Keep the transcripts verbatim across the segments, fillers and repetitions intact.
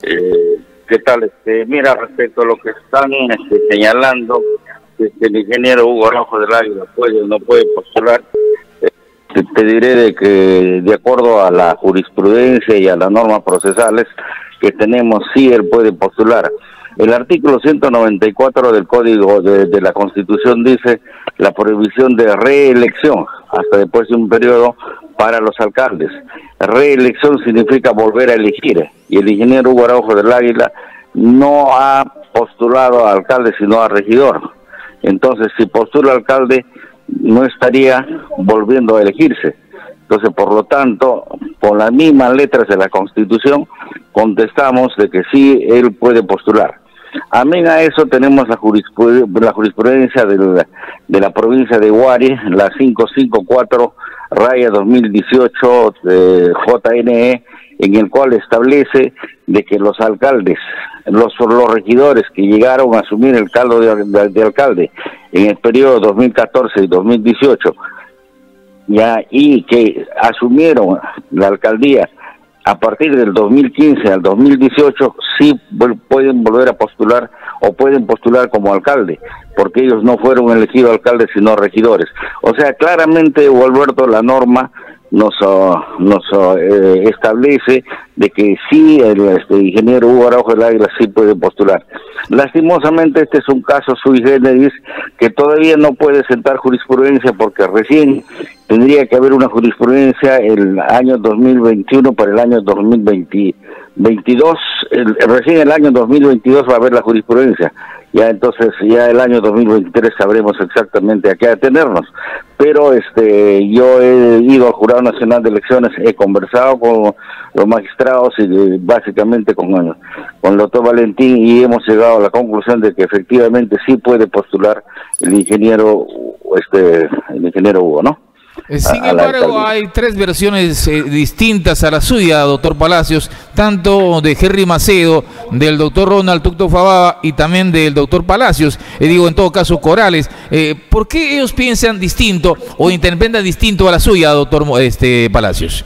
Eh, ¿Qué tal? Este, mira, respecto a lo que están este, señalando, este, el ingeniero Hugo Araujo del Águila puede o no puede postular, eh, te, te diré de que de acuerdo a la jurisprudencia y a las normas procesales que tenemos, sí él puede postular. El artículo ciento noventa y cuatro del Código de, de la Constitución dice la prohibición de reelección hasta después de un periodo para los alcaldes. Reelección significa volver a elegir, y el ingeniero Hugo Araujo del Águila no ha postulado a alcalde sino a regidor. Entonces, si postula alcalde, no estaría volviendo a elegirse. Entonces, por lo tanto, con las mismas letras de la Constitución, contestamos de que sí, él puede postular. Amén a eso tenemos la, jurisprudencia, la jurisprudencia de la, de la provincia de Huari, la quinientos cincuenta y cuatro raya dos mil dieciocho de J N E, en el cual establece de que los alcaldes, los, los regidores que llegaron a asumir el cargo de, de, de alcalde en el periodo dos mil catorce y dos mil dieciocho, ya, y que asumieron la alcaldía a partir del dos mil quince al dos mil dieciocho, sí pueden volver a postular o pueden postular como alcalde, porque ellos no fueron elegidos alcaldes sino regidores. O sea, claramente, Hugo Alberto, la norma nos uh, nos uh, eh, establece de que sí, el este, ingeniero Hugo Araujo del Águila sí puede postular. Lastimosamente este es un caso sui generis que todavía no puede sentar jurisprudencia, porque recién tendría que haber una jurisprudencia el año dos mil veintiuno para el año dos mil veintidós, el, recién el año dos mil veintidós va a haber la jurisprudencia. Ya entonces, ya el año dos mil veintitrés sabremos exactamente a qué atenernos. Pero este, yo he ido al Jurado Nacional de Elecciones, he conversado con los magistrados y eh, básicamente con, con el doctor Valentín, y hemos llegado a la conclusión de que efectivamente sí puede postular el ingeniero, este, el ingeniero Hugo, ¿no? Sin embargo, hay tres versiones eh, distintas a la suya, doctor Palacios, tanto de Henry Macedo, del doctor Ronald Tucto Fababa y también del doctor Palacios, eh, digo en todo caso Corales. Eh, ¿Por qué ellos piensan distinto o interpretan distinto a la suya, doctor este, Palacios?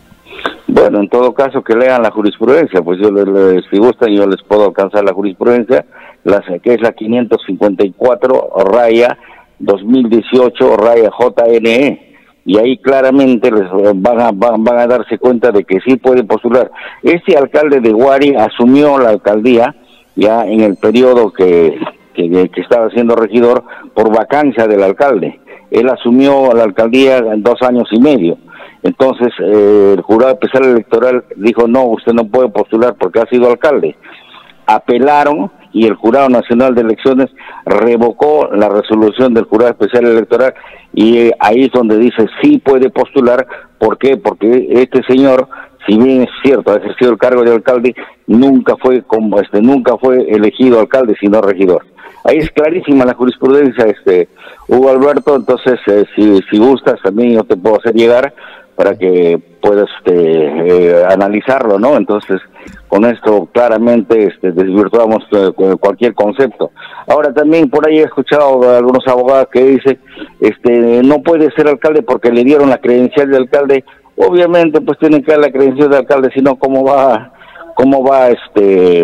Bueno, en todo caso que lean la jurisprudencia, pues yo les, les, si gustan yo les puedo alcanzar la jurisprudencia, la, que es la quinientos cincuenta y cuatro raya dos mil dieciocho raya J N E. Y ahí claramente les van a, van, van a darse cuenta de que sí pueden postular. Este alcalde de Huari asumió la alcaldía ya en el periodo que, que, que estaba siendo regidor por vacancia del alcalde. Él asumió la alcaldía en dos años y medio. Entonces eh, el jurado especial electoral dijo, no, usted no puede postular porque ha sido alcalde. Apelaron y el Jurado Nacional de Elecciones revocó la resolución del Jurado Especial Electoral, y eh, ahí es donde dice sí puede postular. ¿Por qué? Porque este señor, si bien es cierto, ha ejercido el cargo de alcalde, nunca fue como este nunca fue elegido alcalde sino regidor. Ahí es clarísima la jurisprudencia, este Hugo Alberto. Entonces eh, si, si gustas también yo te puedo hacer llegar para que puedas este, eh, analizarlo, ¿no? Entonces, con esto claramente este, desvirtuamos eh, cualquier concepto. Ahora también por ahí he escuchado a algunos abogados que dicen, este, no puede ser alcalde porque le dieron la credencial de alcalde. Obviamente, pues tienen que dar la credencial de alcalde, sino cómo va, cómo va, este,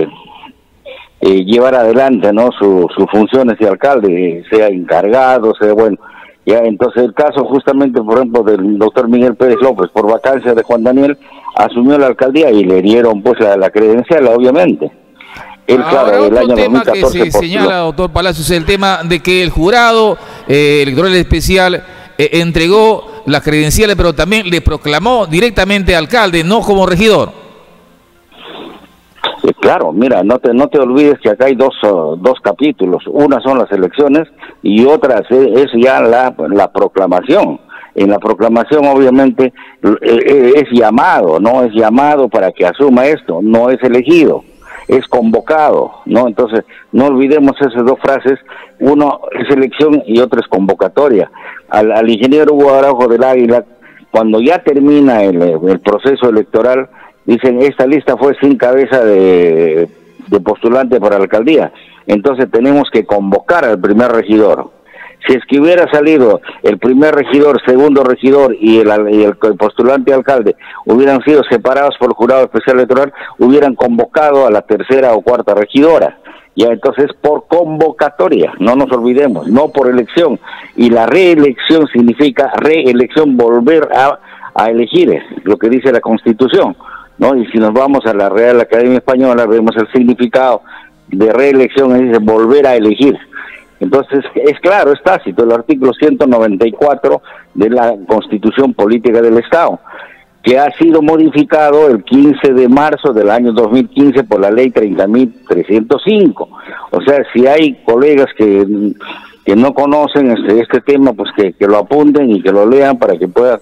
eh, llevar adelante, ¿no? Su, sus funciones de alcalde, sea encargado, sea bueno. Ya, entonces el caso justamente, por ejemplo, del doctor Miguel Pérez López, por vacancia de Juan Daniel, asumió la alcaldía y le dieron pues la, la credencial, obviamente. Él, claro, el año tema dos mil catorce que se postuló. Señala, doctor Palacios, el tema de que el jurado eh, electoral especial eh, entregó las credenciales, pero también le proclamó directamente alcalde, no como regidor. Eh, claro, mira, no te no te olvides que acá hay dos, uh, dos capítulos. Una son las elecciones y otra es, es ya la, la proclamación. En la proclamación, obviamente, eh, es llamado, ¿no? Es llamado para que asuma esto, no es elegido, es convocado, ¿no? Entonces, no olvidemos esas dos frases. Uno es elección y otro es convocatoria. Al, al ingeniero Hugo Araujo del Águila, cuando ya termina el, el proceso electoral, dicen, esta lista fue sin cabeza de, de postulante para la alcaldía. Entonces tenemos que convocar al primer regidor. Si es que hubiera salido el primer regidor, segundo regidor y el, y el postulante alcalde hubieran sido separados por el jurado especial electoral, hubieran convocado a la tercera o cuarta regidora. Ya, entonces por convocatoria, no nos olvidemos, no por elección. Y la reelección significa reelección, volver a, a elegir, lo que dice la Constitución, ¿no? Y si nos vamos a la Real Academia Española, vemos el significado de reelección, es volver a elegir. Entonces, es claro, es tácito, el artículo ciento noventa y cuatro de la Constitución Política del Estado, que ha sido modificado el quince de marzo del año dos mil quince por la ley treinta mil trescientos cinco. O sea, si hay colegas que, que no conocen este, este tema, pues que, que lo apunten y que lo lean para que puedan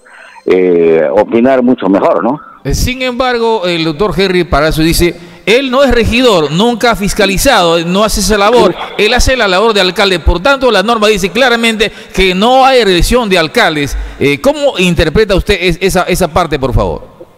eh, opinar mucho mejor, ¿no? Sin embargo, el doctor Henry Palacios dice, él no es regidor, nunca ha fiscalizado, no hace esa labor, él hace la labor de alcalde, por tanto la norma dice claramente que no hay reelección de alcaldes. Eh, ¿Cómo interpreta usted es, esa, esa parte, por favor?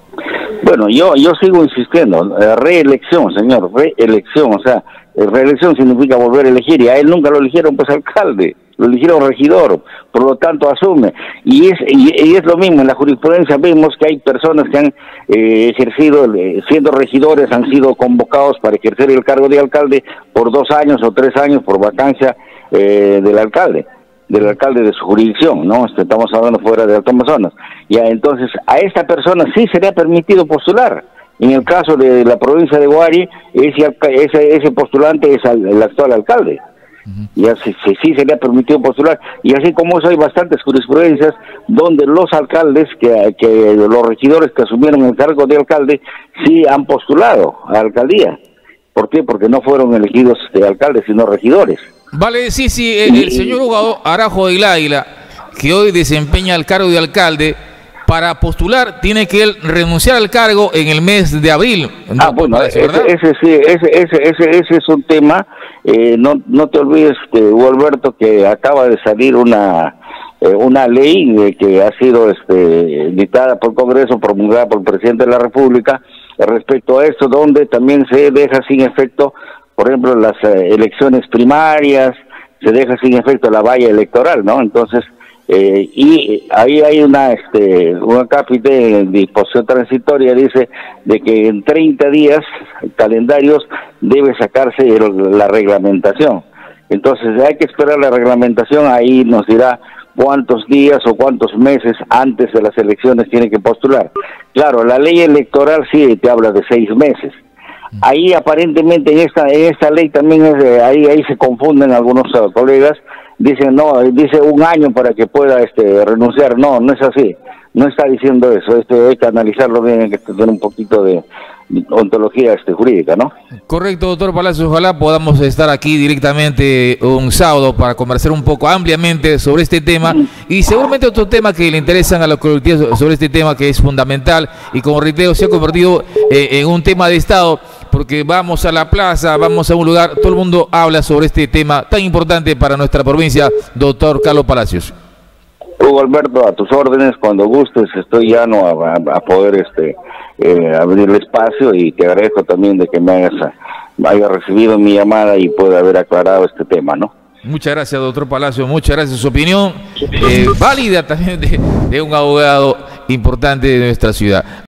Bueno, yo, yo sigo insistiendo, eh, reelección, señor, reelección, o sea, reelección significa volver a elegir, y a él nunca lo eligieron pues alcalde, lo eligieron regidor, por lo tanto asume, y es y, y es lo mismo, en la jurisprudencia vemos que hay personas que han eh, ejercido, eh, siendo regidores, han sido convocados para ejercer el cargo de alcalde por dos años o tres años por vacancia eh, del alcalde, del alcalde de su jurisdicción, ¿no? Estamos hablando fuera de Alto Amazonas, ya, entonces a esta persona sí se le ha permitido postular. En el caso de la provincia de Huari, ese, ese, ese postulante es el, el actual alcalde. Uh-huh. Y así sí, sí se le ha permitido postular. Y así como eso hay bastantes jurisprudencias donde los alcaldes, que, que los regidores que asumieron el cargo de alcalde, sí han postulado a alcaldía. ¿Por qué? Porque no fueron elegidos de alcaldes, sino regidores. Vale, sí, sí, el, el señor Hugo Arajo del Águila, que hoy desempeña el cargo de alcalde, para postular tiene que él renunciar al cargo en el mes de abril. Ah, bueno, ese, ese sí, ese, ese, ese, ese es un tema. Eh, no, no te olvides, que, Hugo Alberto, que acaba de salir una eh, una ley eh, que ha sido este, dictada por el Congreso, promulgada por el presidente de la República, eh, respecto a esto, donde también se deja sin efecto, por ejemplo, las eh, elecciones primarias, se deja sin efecto la valla electoral, ¿no? Entonces, Eh, y ahí hay una este una cápite en disposición transitoria, dice de que en treinta días calendarios debe sacarse el, la reglamentación. Entonces hay que esperar la reglamentación, ahí nos dirá cuántos días o cuántos meses antes de las elecciones tiene que postular. Claro, la ley electoral sí te habla de seis meses. Ahí aparentemente en esta en esta ley también es de, ahí ahí se confunden algunos uh, colegas. Dicen, no, dice un año para que pueda este renunciar. No, no es así. No está diciendo eso. Este, hay que analizarlo bien, hay que tener un poquito de ontología este, jurídica, ¿no? Correcto, doctor Palacios. Ojalá podamos estar aquí directamente un sábado para conversar un poco ampliamente sobre este tema y seguramente otro tema que le interesan a los colectivos sobre este tema que es fundamental y, como reitero, se ha convertido eh, en un tema de Estado, porque vamos a la plaza, vamos a un lugar, todo el mundo habla sobre este tema tan importante para nuestra provincia, doctor Carlos Palacios. Hugo Alberto, a tus órdenes, cuando gustes, estoy llano a, a poder este eh, abrir el espacio, y te agradezco también de que me hayas, haya recibido mi llamada y pueda haber aclarado este tema, ¿no? Muchas gracias, doctor Palacios, muchas gracias. Su opinión eh, válida también de, de un abogado importante de nuestra ciudad.